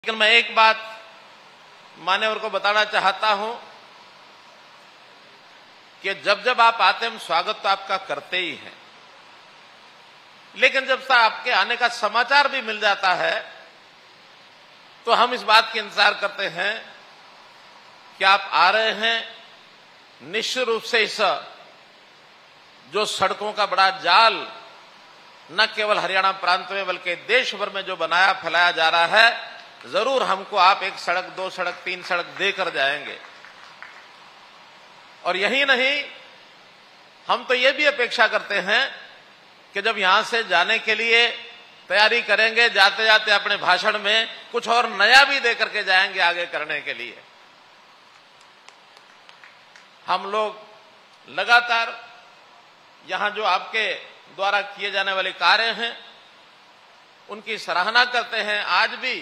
लेकिन मैं एक बात मान्यवर को बताना चाहता हूं कि जब जब आप आते हैं हम स्वागत तो आपका करते ही हैं, लेकिन जब से आपके आने का समाचार भी मिल जाता है तो हम इस बात की इंतजार करते हैं कि आप आ रहे हैं। निश्चित रूप से इस जो सड़कों का बड़ा जाल न केवल हरियाणा प्रांत में बल्कि देश भर में जो बनाया फैलाया जा रहा है, जरूर हमको आप एक सड़क, दो सड़क, तीन सड़क देकर जाएंगे। और यही नहीं, हम तो ये भी अपेक्षा करते हैं कि जब यहां से जाने के लिए तैयारी करेंगे, जाते जाते अपने भाषण में कुछ और नया भी देकर के जाएंगे आगे करने के लिए। हम लोग लगातार यहां जो आपके द्वारा किए जाने वाले कार्य हैं उनकी सराहना करते हैं। आज भी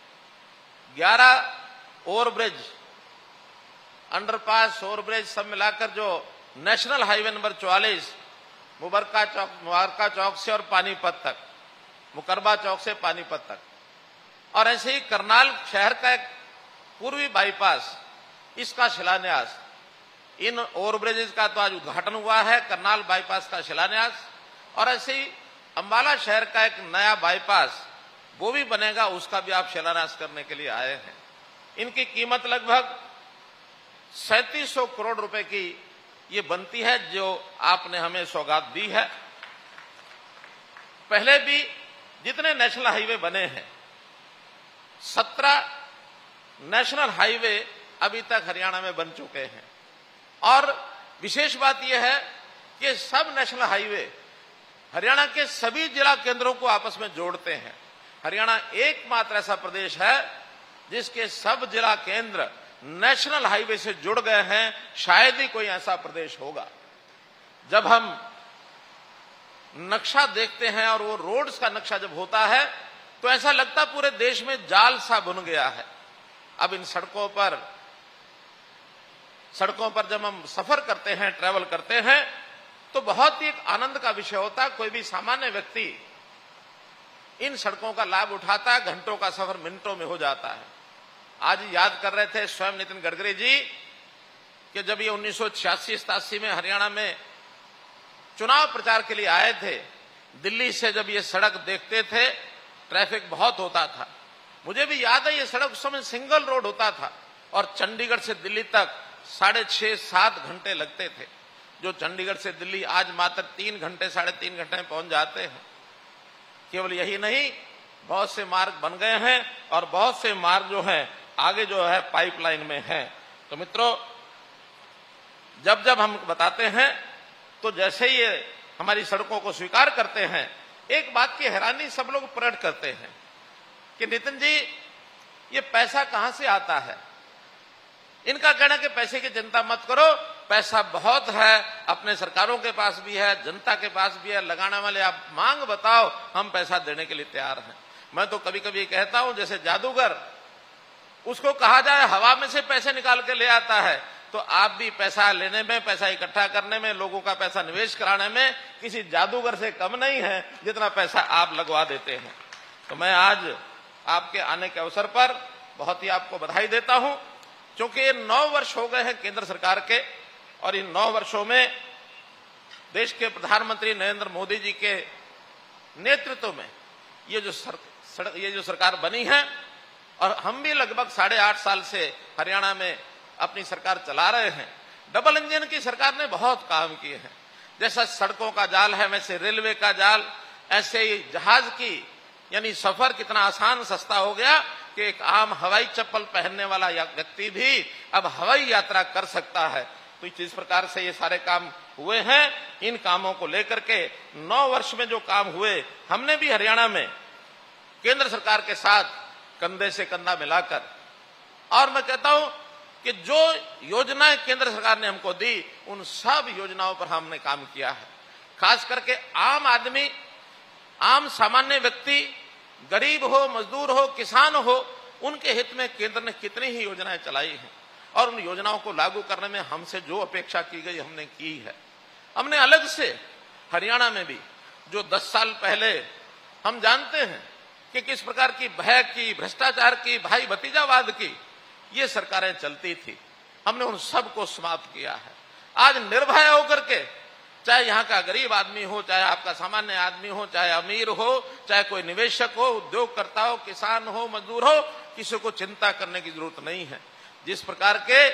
11 ओवरब्रिज, अंडरपास, ओवरब्रिज सब मिलाकर जो national highway number 44 Mubaraka Chowk से और पानीपत तक, मुकरबा चौक से पानीपत तक, और ऐसे ही करनाल शहर का एक पूर्वी बाईपास, इसका शिलान्यास, इन ओवरब्रिजेज का तो आज उद्घाटन हुआ है, करनाल बाईपास का शिलान्यास, और ऐसे ही अंबाला शहर का एक नया बाईपास वो भी बनेगा, उसका भी आप शिलान्यास करने के लिए आए हैं। इनकी कीमत लगभग 3700 करोड़ रुपए की ये बनती है, जो आपने हमें सौगात दी है। पहले भी जितने नेशनल हाईवे बने हैं, 17 नेशनल हाईवे अभी तक हरियाणा में बन चुके हैं। और विशेष बात यह है कि सब नेशनल हाईवे हरियाणा के सभी जिला केंद्रों को आपस में जोड़ते हैं। हरियाणा एकमात्र ऐसा प्रदेश है जिसके सब जिला केंद्र नेशनल हाईवे से जुड़ गए हैं, शायद ही कोई ऐसा प्रदेश होगा। जब हम नक्शा देखते हैं और वो रोड्स का नक्शा जब होता है तो ऐसा लगता पूरे देश में जाल सा बुन गया है। अब इन सड़कों पर जब हम सफर करते हैं, ट्रैवल करते हैं, तो बहुत ही एक आनंद का विषय होता है। कोई भी सामान्य व्यक्ति इन सड़कों का लाभ उठाता है, घंटों का सफर मिनटों में हो जाता है। आज याद कर रहे थे स्वयं नितिन गडकरी जी कि जब ये 1986-87 में हरियाणा में चुनाव प्रचार के लिए आए थे, दिल्ली से जब ये सड़क देखते थे ट्रैफिक बहुत होता था। मुझे भी याद है ये सड़क उस समय सिंगल रोड होता था और चंडीगढ़ से दिल्ली तक 6.5-7 घंटे लगते थे, जो चंडीगढ़ से दिल्ली आज मात्र 3 घंटे, 3.5 घंटे में पहुंच जाते हैं। केवल यही नहीं, बहुत से मार्ग बन गए हैं और बहुत से मार्ग जो हैं आगे जो है पाइपलाइन में हैं। तो मित्रों, जब जब हम बताते हैं तो जैसे ही ये हमारी सड़कों को स्वीकार करते हैं, एक बात की हैरानी सब लोग प्रकट करते हैं कि नितिन जी ये पैसा कहां से आता है। इनका कहना कि पैसे की चिंता मत करो, पैसा बहुत है, अपने सरकारों के पास भी है, जनता के पास भी है, लगाने वाले आप मांग बताओ, हम पैसा देने के लिए तैयार हैं। मैं तो कभी कभी कहता हूं जैसे जादूगर, उसको कहा जाए हवा में से पैसे निकाल के ले आता है, तो आप भी पैसा लेने में, पैसा इकट्ठा करने में, लोगों का पैसा निवेश कराने में किसी जादूगर से कम नहीं है जितना पैसा आप लगवा देते हैं। तो मैं आज आपके आने के अवसर पर बहुत ही आपको बधाई देता हूं, क्योंकि ये 9 वर्ष हो गए हैं केंद्र सरकार के, और इन 9 वर्षों में देश के प्रधानमंत्री नरेंद्र मोदी जी के नेतृत्व में ये जो सरकार बनी है, और हम भी लगभग 8.5 साल से हरियाणा में अपनी सरकार चला रहे हैं। डबल इंजन की सरकार ने बहुत काम किए हैं। जैसा सड़कों का जाल है वैसे रेलवे का जाल, ऐसे ही जहाज की यानी सफर कितना आसान सस्ता हो गया कि एक आम हवाई चप्पल पहनने वाला व्यक्ति भी अब हवाई यात्रा कर सकता है। तो इस प्रकार से ये सारे काम हुए हैं। इन कामों को लेकर के 9 वर्ष में जो काम हुए, हमने भी हरियाणा में केंद्र सरकार के साथ कंधे से कंधा मिलाकर, और मैं कहता हूं कि जो योजनाएं केंद्र सरकार ने हमको दी उन सब योजनाओं पर हमने काम किया है। खास करके आम आदमी, आम सामान्य व्यक्ति, गरीब हो, मजदूर हो, किसान हो, उनके हित में केंद्र ने कितनी ही योजनाएं चलाई हैं, और उन योजनाओं को लागू करने में हमसे जो अपेक्षा की गई हमने की है। हमने अलग से हरियाणा में भी जो 10 साल पहले, हम जानते हैं कि किस प्रकार की भय की, भ्रष्टाचार की, भाई भतीजावाद की ये सरकारें चलती थी, हमने उन सबको समाप्त किया है। आज निर्भय होकर के, चाहे यहाँ का गरीब आदमी हो, चाहे आपका सामान्य आदमी हो, चाहे अमीर हो, चाहे कोई निवेशक हो, उद्योगकर्ता हो, किसान हो, मजदूर हो, किसी को चिंता करने की जरूरत नहीं है। जिस प्रकार के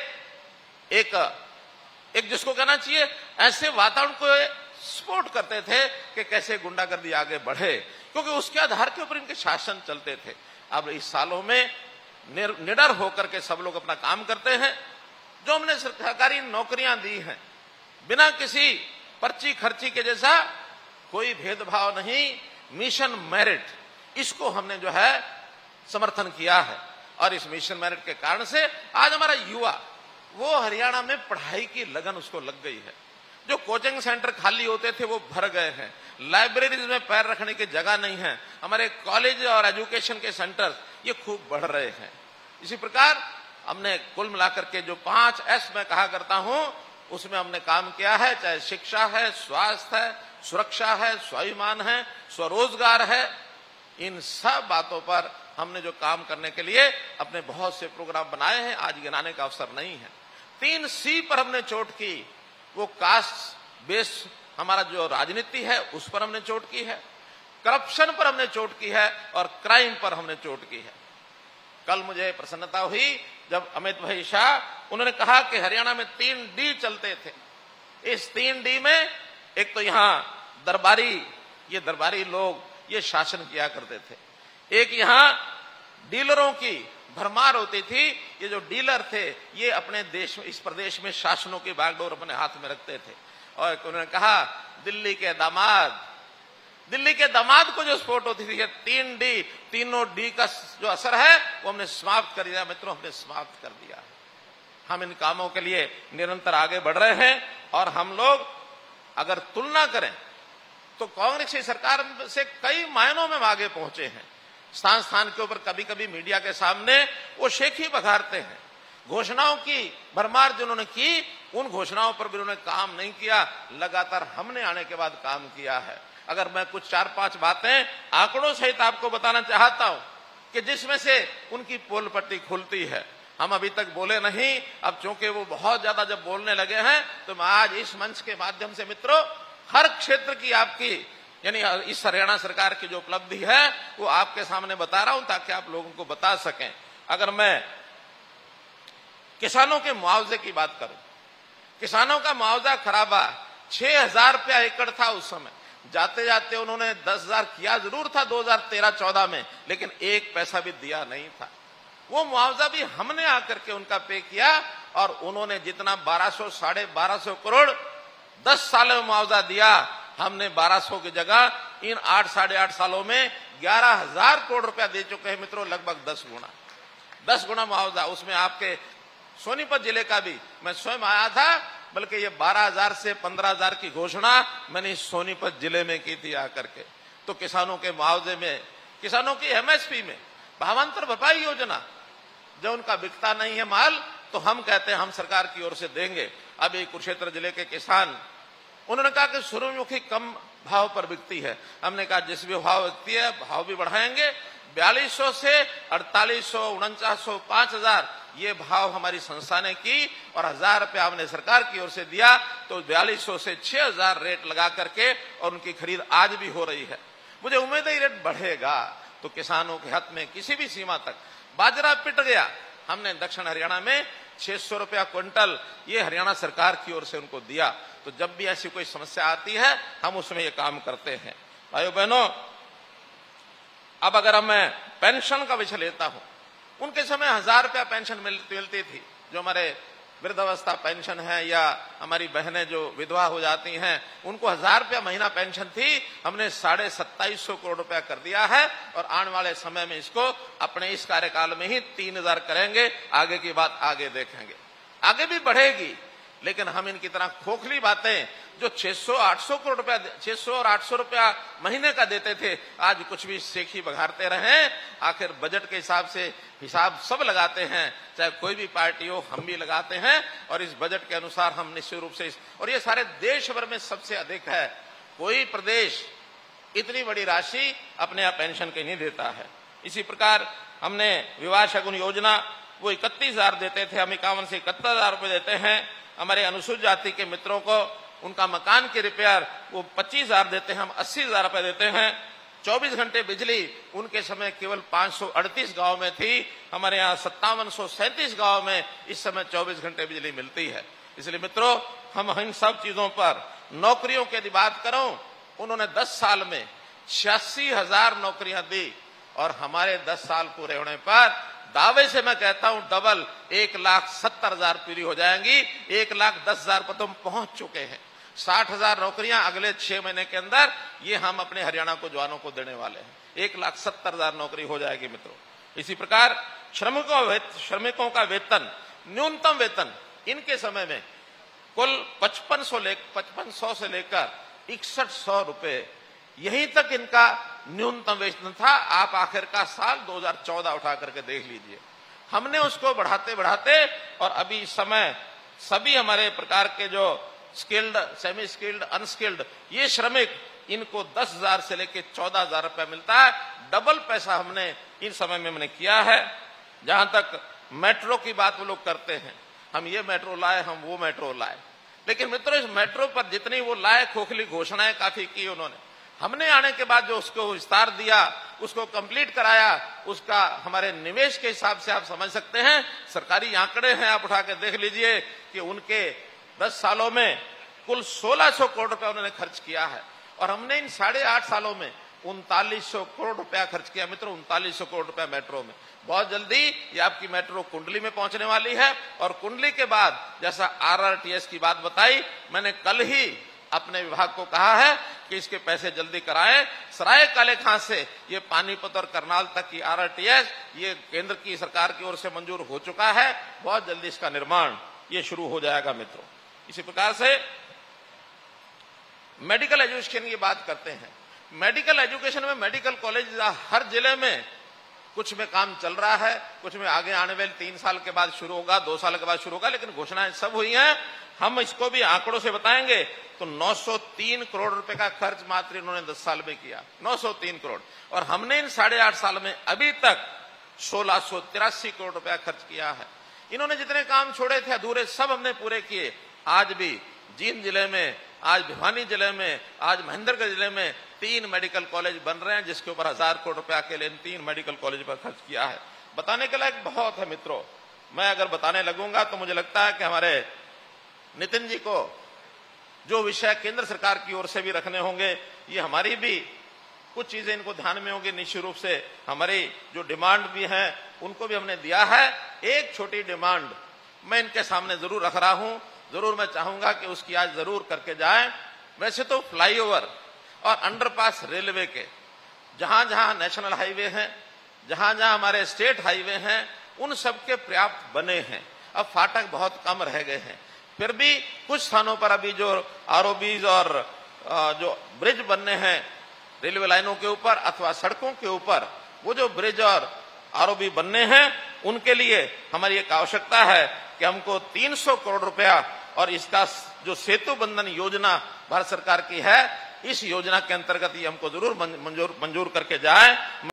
एक जिसको कहना चाहिए ऐसे वातावरण को सपोर्ट करते थे कि कैसे गुंडागर्दी आगे बढ़े, क्योंकि उसके आधार के ऊपर इनके शासन चलते थे। अब इस सालों में निडर होकर के सब लोग अपना काम करते हैं। जो हमने सरकारी नौकरियां दी हैं, बिना किसी पर्ची खर्ची के जैसा कोई भेदभाव नहीं, मिशन मेरिट, इसको हमने जो है समर्थन किया है। और इस मिशन मेरिट के कारण से आज हमारा युवा वो हरियाणा में पढ़ाई की लगन उसको लग गई है। जो कोचिंग सेंटर खाली होते थे वो भर गए हैं, लाइब्रेरीज में पैर रखने की जगह नहीं है, हमारे कॉलेज और एजुकेशन के सेंटर ये खूब बढ़ रहे हैं। इसी प्रकार हमने कुल मिलाकर के जो 5 S मैं कहा करता हूं, उसमें हमने काम किया है, चाहे शिक्षा है, स्वास्थ्य है, सुरक्षा है, स्वाभिमान है, स्वरोजगार है। इन सब बातों पर हमने जो काम करने के लिए अपने बहुत से प्रोग्राम बनाए हैं, आज गिनाने का अवसर नहीं है। 3 C पर हमने चोट की, वो कास्ट बेस हमारा जो राजनीति है उस पर हमने चोट की है, करप्शन पर हमने चोट की है और क्राइम पर हमने चोट की है। कल मुझे प्रसन्नता हुई जब अमित भाई शाह उन्होंने कहा कि हरियाणा में 3 D चलते थे। इस 3 D में एक तो यहां दरबारी लोग ये शासन किया करते थे, एक यहां डीलरों की भरमार होती थी, ये जो डीलर थे ये अपने देश में, इस प्रदेश में शासनों की बागडोर अपने हाथ में रखते थे। और उन्होंने कहा दिल्ली के दामाद को जो स्पोर्ट होती थी, 3 D, तीनों D का जो असर है वो हमने समाप्त कर दिया। मित्रों, हमने समाप्त कर दिया। हम इन कामों के लिए निरंतर आगे बढ़ रहे हैं और हम लोग अगर तुलना करें तो कांग्रेस की सरकार से कई मायनों में आगे पहुंचे हैं। स्थान के ऊपर कभी कभी मीडिया के सामने वो शेखी बघारते हैं। घोषणाओं की भरमार जिन्होंने की, उन घोषणाओं पर भी उन्होंने काम नहीं किया। लगातार हमने आने के बाद काम किया है। अगर मैं कुछ 4-5 बातें आंकड़ों सहित आपको बताना चाहता हूं कि जिसमें से उनकी पोल पट्टी खुलती है। हम अभी तक बोले नहीं, अब चूंकि वो बहुत ज्यादा जब बोलने लगे हैं तो मैं आज इस मंच के माध्यम से मित्रों हर क्षेत्र की आपकी यानी इस हरियाणा सरकार की जो उपलब्धि है वो आपके सामने बता रहा हूं ताकि आप लोगों को बता सकें। अगर मैं किसानों के मुआवजे की बात करूं, किसानों का मुआवजा खराबा 6,000 रुपया एकड़ था उस समय। जाते जाते उन्होंने 10,000 किया जरूर था 2013-14 में, लेकिन 1 पैसा भी दिया नहीं था। वो मुआवजा भी हमने आकर के उनका पे किया और उन्होंने जितना 1200 साढ़े 1200 करोड़ 10 सालों में मुआवजा दिया, हमने 1200 की जगह इन 8 साढ़े 8 सालों में 11,000 करोड़ रुपया दे चुके हैं मित्रों, लगभग 10 गुना मुआवजा। उसमें आपके सोनीपत जिले का भी मैं स्वयं आया था, बल्कि ये 12,000 से 15,000 की घोषणा मैंने सोनीपत जिले में की थी आकर के। तो किसानों के मुआवजे में, किसानों की MSP में, भावांतर भरपाई योजना, जो उनका बिकता नहीं है माल तो हम कहते हैं हम सरकार की ओर से देंगे। अभी कुरुक्षेत्र जिले के किसान उन्होंने कहा कि सूर्यमुखी कम भाव पर बिकती है। हमने कहा जिस भी भाव बिकती है भाव भी बढ़ाएंगे। 4200 से 4800, 4900, 5000 ये भाव हमारी संस्था ने की और 1,000 रुपया हमने सरकार की ओर से दिया। तो 4200 से 6,000 रेट लगा करके और उनकी खरीद आज भी हो रही है। मुझे उम्मीद है ये रेट बढ़ेगा तो किसानों के हित में किसी भी सीमा तक। बाजरा पिट गया, हमने दक्षिण हरियाणा में 600 रुपया क्विंटल ये हरियाणा सरकार की ओर से उनको दिया। तो जब भी ऐसी कोई समस्या आती है हम उसमें ये काम करते हैं। भाइयों बहनों, अब अगर मैं पेंशन का विषय लेता हूं, उनके समय 1,000 रुपया पेंशन मिलती थी। जो हमारे वृद्धावस्था पेंशन है या हमारी बहनें जो विधवा हो जाती हैं उनको 1,000 रुपया महीना पेंशन थी, हमने 2,2700 करोड़ रुपया कर दिया है और आने वाले समय में इसको अपने इस कार्यकाल में ही 3,000 करेंगे। आगे की बात आगे देखेंगे, आगे भी बढ़ेगी। लेकिन हम इनकी तरह खोखली बातें जो 600-800 करोड़ रुपया, 600 और 800 रुपया महीने का देते थे, आज कुछ भी शेखी बघारते रहे। आखिर बजट के हिसाब सब लगाते हैं, चाहे कोई भी पार्टी हो, हम भी लगाते हैं और इस बजट के अनुसार हम निश्चित रूप से और ये सारे देश भर में सबसे अधिक है। कोई प्रदेश इतनी बड़ी राशि अपने आप पेंशन के नहीं देता है। इसी प्रकार हमने विवाह शगुन योजना, वो 31,000 देते थे, हम 51 से 71,000 रुपए देते हैं। हमारे अनुसूचित जाति के मित्रों को उनका मकान की रिपेयर वो 25,000 देते हैं, हम 80,000 रुपए देते हैं। 24 घंटे बिजली उनके समय केवल 538 गांव में थी, हमारे यहाँ 5737 गांव में इस समय 24 घंटे बिजली मिलती है। इसलिए मित्रों, हम इन सब चीजों पर, नौकरियों की यदि बात करूं, उन्होंने 10 साल में 86,000 नौकरियां दी और हमारे 10 साल पूरे होने पर दावे से मैं कहता हूं डबल 1,70,000 पूरी हो जाएंगी। 1,10,000 पर तो हम पहुंच चुके हैं। 60,000 नौकरियां अगले 6 महीने के अंदर ये हम अपने हरियाणा को जवानों को देने वाले हैं। 1,70,000 नौकरी हो जाएगी मित्रों। इसी प्रकार श्रमिकों का वेतन, न्यूनतम वेतन इनके समय में कुल 5500 से लेकर 6100 रुपए यहीं तक इनका न्यूनतम वेतन था। आप आखिर का साल 2014 उठा करके देख लीजिए। हमने उसको बढ़ाते बढ़ाते और अभी इस समय सभी हमारे प्रकार के जो स्किल्ड, सेमी स्किल्ड, अनस्किल्ड ये श्रमिक, इनको 10,000 से लेकर 14,000 रुपए मिलता है। डबल पैसा हमने इन समय में मैंने किया है। जहां तक मेट्रो की बात वो लोग करते हैं, हम ये मेट्रो लाए, हम वो मेट्रो लाए, लेकिन मित्रों इस मेट्रो पर जितनी वो लाए खोखली घोषणाएं काफी की उन्होंने। हमने आने के बाद जो उसको विस्तार दिया, उसको कंप्लीट कराया, उसका हमारे निवेश के हिसाब से आप समझ सकते हैं। सरकारी आंकड़े हैं, आप उठा के देख लीजिए कि उनके 10 सालों में कुल 1,600 करोड़ रुपया उन्होंने खर्च किया है और हमने इन 8.5 सालों में 3900 करोड़ रुपया खर्च किया। मित्रों 3900 करोड़ रुपया मेट्रो में। बहुत जल्दी ये आपकी मेट्रो कुंडली में पहुंचने वाली है और कुंडली के बाद जैसा RRTS की बात बताई, मैंने कल ही अपने विभाग को कहा है कि इसके पैसे जल्दी कराएं। सराय काले खां से ये पानीपत और करनाल तक की RRTS ये केंद्र की सरकार की ओर से मंजूर हो चुका है। बहुत जल्दी इसका निर्माण ये शुरू हो जाएगा मित्रों। इसी प्रकार से मेडिकल एजुकेशन की बात करते हैं। मेडिकल एजुकेशन में मेडिकल कॉलेज हर जिले में कुछ में काम चल रहा है, कुछ में आगे आने वाले 3 साल के बाद शुरू होगा, 2 साल के बाद शुरू होगा, लेकिन घोषणाएं सब हुई हैं। हम इसको भी आंकड़ों से बताएंगे तो 903 करोड़ रुपए का खर्च मात्र इन्होंने 10 साल में किया। 903 करोड़। और हमने इन 8.5 साल में अभी तक 1683 करोड़ रुपया खर्च किया है। इन्होंने जितने काम छोड़े थे अधूरे, सब हमने पूरे किए। आज भी जींद जिले में, आज भिवानी जिले में, आज महेंद्रगढ़ जिले में 3 मेडिकल कॉलेज बन रहे हैं, जिसके ऊपर 1000 करोड़ रुपया के लिए 3 मेडिकल कॉलेज पर खर्च किया है। बताने के लायक बहुत है मित्रों। मैं अगर बताने लगूंगा तो मुझे लगता है कि हमारे नितिन जी को जो विषय केंद्र सरकार की ओर से भी रखने होंगे, ये हमारी भी कुछ चीजें इनको ध्यान में होंगी। निश्चित रूप से हमारी जो डिमांड भी है उनको भी हमने दिया है। एक छोटी डिमांड मैं इनके सामने जरूर रख रहा हूं, जरूर मैं चाहूंगा कि उसकी आज जरूर करके जाएं। वैसे तो फ्लाईओवर और अंडरपास रेलवे के जहां जहां नेशनल हाईवे हैं, जहां जहां हमारे स्टेट हाईवे हैं, उन सबके पर्याप्त बने हैं। अब फाटक बहुत कम रह गए हैं। फिर भी कुछ स्थानों पर अभी जो ROBs और जो ब्रिज बनने हैं रेलवे लाइनों के ऊपर अथवा सड़कों के ऊपर, वो जो ब्रिज और ROB बनने हैं उनके लिए हमारी एक आवश्यकता है कि हमको 300 करोड़ रुपया, और इसका जो सेतु बंधन योजना भारत सरकार की है, इस योजना के अंतर्गत ये हमको जरूर मंजूर करके जाए।